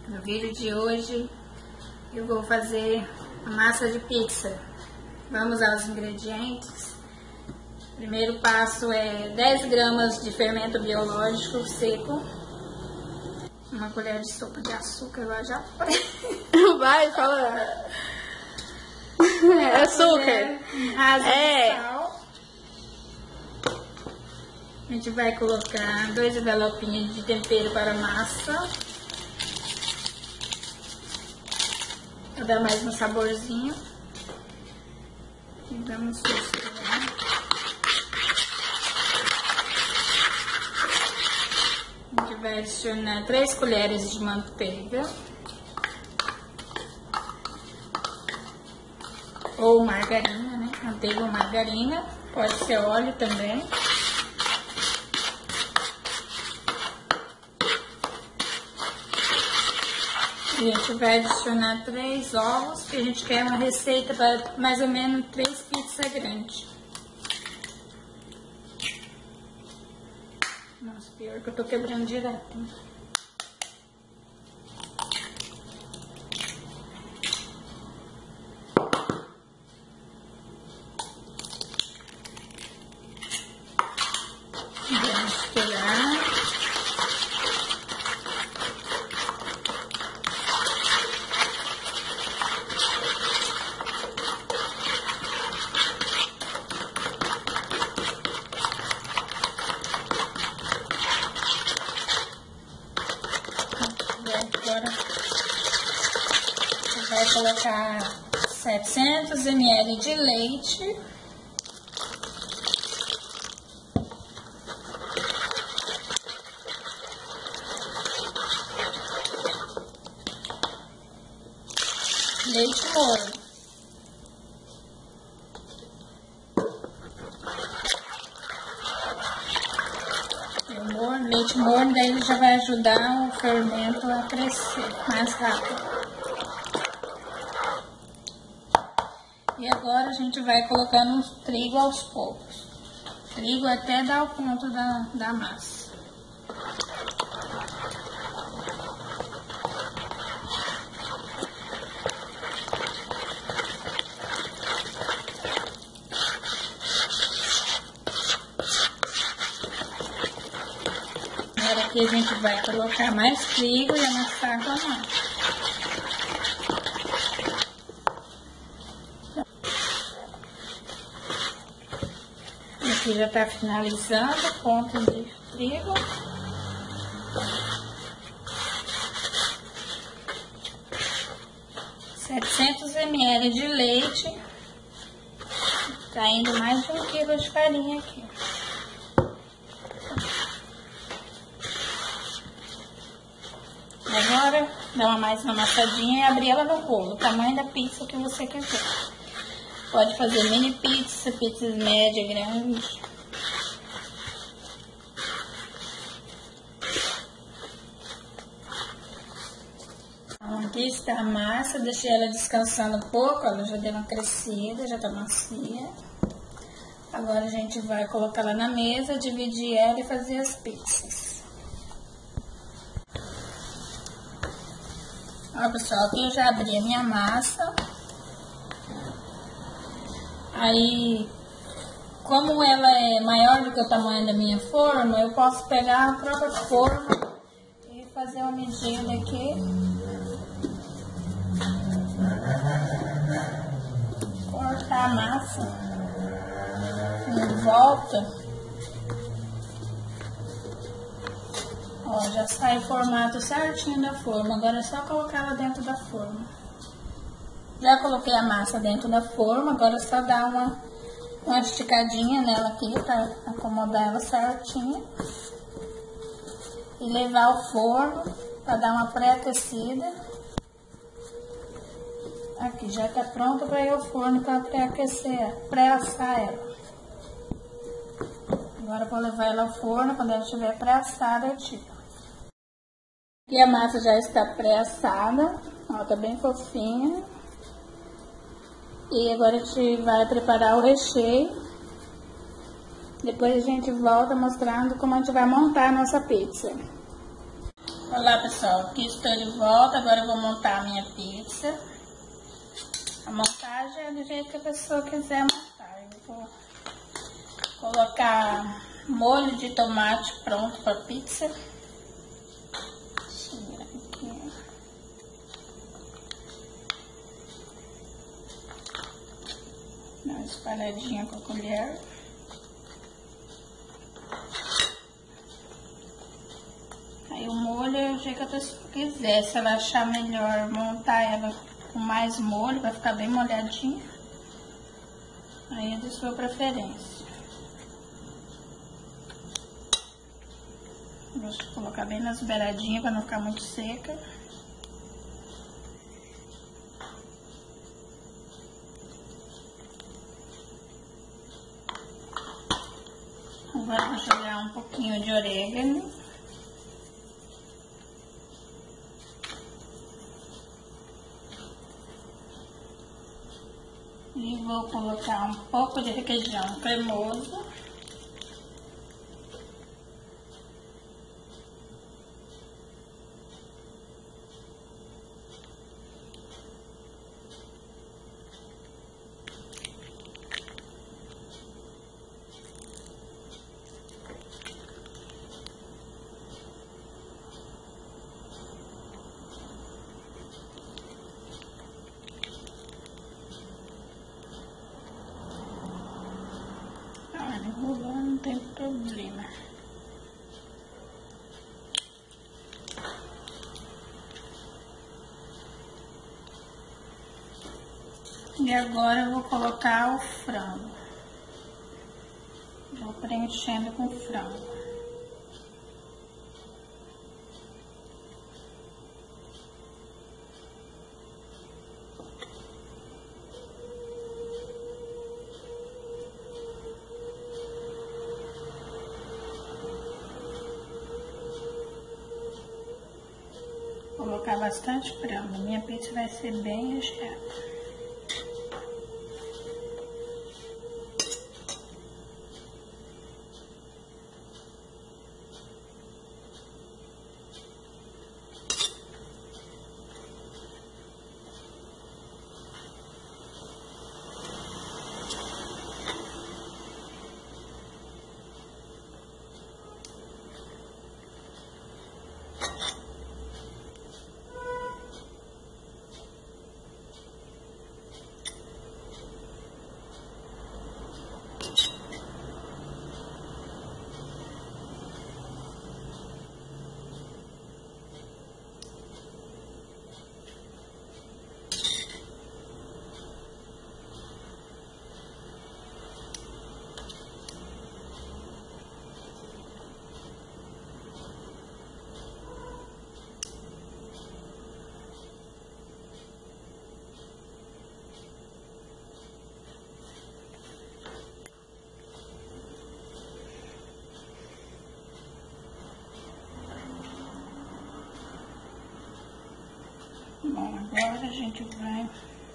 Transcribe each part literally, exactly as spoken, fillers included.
No vídeo de hoje eu vou fazer a massa de pizza. Vamos aos ingredientes. Primeiro passo é dez gramas de fermento biológico seco, uma colher de sopa de açúcar, lá já foi. Vai, fala. É açúcar. Rasa É. de sal. A gente vai colocar dois envelopinhos de tempero para massa. Para dar mais um saborzinho. E vamos misturar. A gente vai adicionar três colheres de manteiga. Ou margarina, né? Manteiga ou margarina. Pode ser óleo também. A gente vai adicionar três ovos, que a gente quer uma receita para mais ou menos três pizzas grandes. Nossa, pior que eu tô quebrando direto. Né? Vamos misturar. Agora você vai colocar setecentos mililitros de leite. Leite morno. Leite morno, daí ele já vai ajudar o fermento a crescer mais rápido. E agora a gente vai colocando o trigo aos poucos. Trigo até dar o ponto da, da massa. Agora aqui a gente vai colocar mais trigo e amassar com a massa. Aqui já está finalizando o ponto de trigo. setecentos mililitros de leite. Tá indo mais de um quilo de farinha aqui. Agora, dá uma mais uma amassadinha e abrir ela no rolo, o tamanho da pizza que você quiser. Pode fazer mini pizza, pizzas média, grande. Então, aqui está a massa, deixei ela descansando um pouco, ela já deu uma crescida, já tá macia. Agora a gente vai colocar ela na mesa, dividir ela e fazer as pizzas. Ó, pessoal, aqui eu já abri a minha massa. Aí, como ela é maior do que o tamanho da minha forma, eu posso pegar a própria forma e fazer uma medida aqui. Cortar a massa em volta. Ó, já sai o formato certinho da forma, agora é só colocar ela dentro da forma. Já coloquei a massa dentro da forma, agora é só dar uma, uma esticadinha nela aqui para acomodar ela certinho. E levar ao forno para dar uma pré-aquecida. Aqui já está pronto para ir ao forno para pré-aquecer, pré-assar ela. Agora vou levar ela ao forno, quando ela estiver pré-assada eu tiro. E a massa já está pré-assada, ó, tá bem fofinha. E agora a gente vai preparar o recheio. Depois a gente volta mostrando como a gente vai montar a nossa pizza. Olá pessoal, aqui estou de volta, agora eu vou montar a minha pizza. A montagem é do jeito que a pessoa quiser montar. Eu vou colocar molho de tomate pronto para pizza. Tirar aqui. Dá uma espalhadinha com a colher. Aí o molho é o jeito que a pessoa quiser. Se ela achar melhor montar ela com mais molho, vai ficar bem molhadinha. Aí é de sua preferência. Gosto de colocar bem nas beiradinhas para não ficar muito seca. Agora vou jogar um pouquinho de orégano. E vou colocar um pouco de requeijão cremoso. Enrolando não tem problema. E agora eu vou colocar o frango. Vou preenchendo com frango. Vou colocar bastante frango. Minha pizza vai ser bem recheada. Bom, agora a gente vai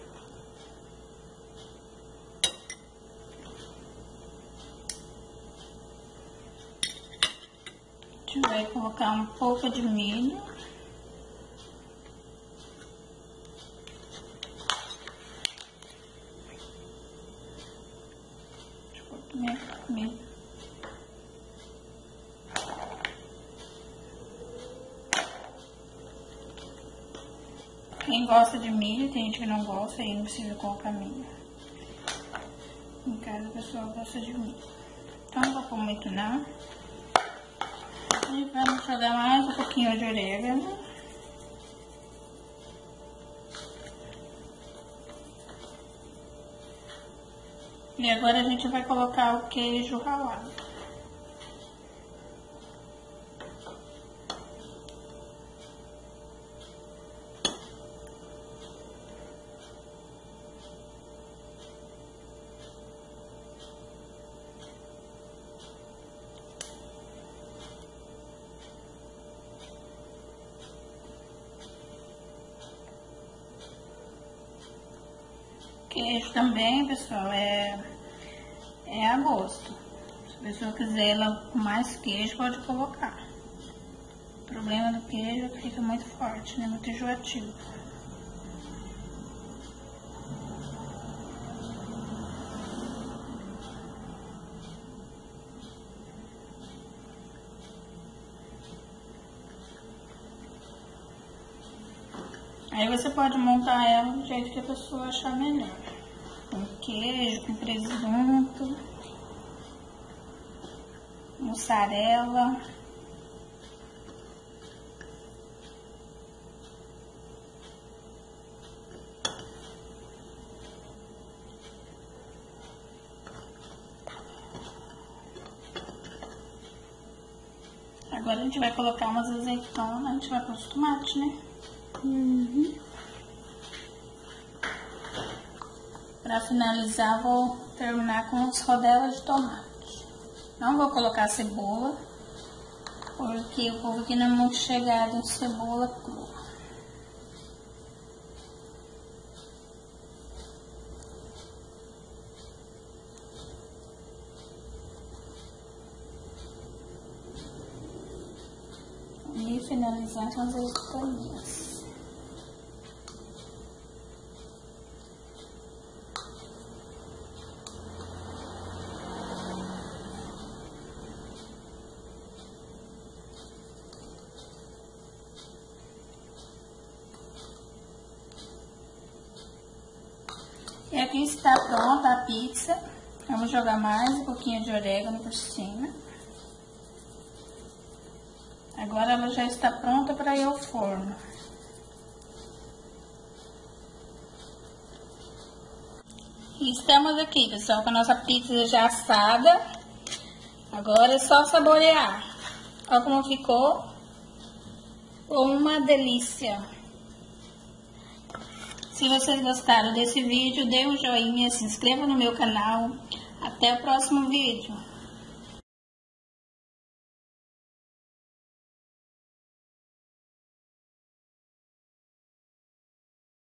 a gente vai colocar um pouco de milho. Deixa eu colocar milho. Quem gosta de milho, tem gente que não gosta, aí não precisa colocar milho. Em casa o pessoal gosta de milho. Então não vou pôr muito não. E vamos jogar mais um pouquinho de orégano. E agora a gente vai colocar o queijo ralado. Queijo também, pessoal, é, é a gosto. Se a pessoa quiser ela com mais queijo, pode colocar. O problema do queijo é que fica muito forte, né? Muito enjoativo. Aí você pode montar ela do jeito que a pessoa achar melhor. Com queijo, com presunto, mussarela. Agora a gente vai colocar umas azeitonas, a gente vai pôr os tomates, né? Uhum. Pra finalizar, vou terminar com as rodelas de tomate. Não vou colocar cebola, porque o povo aqui não é muito chegado em cebola crua. E finalizar com as azeitoninhas. E aqui está pronta a pizza. Vamos jogar mais um pouquinho de orégano por cima. Agora ela já está pronta para ir ao forno. E estamos aqui, pessoal, com a nossa pizza já assada. Agora é só saborear. Olha como ficou. Uma delícia. Se vocês gostaram desse vídeo, dê um joinha, se inscreva no meu canal. Até o próximo vídeo.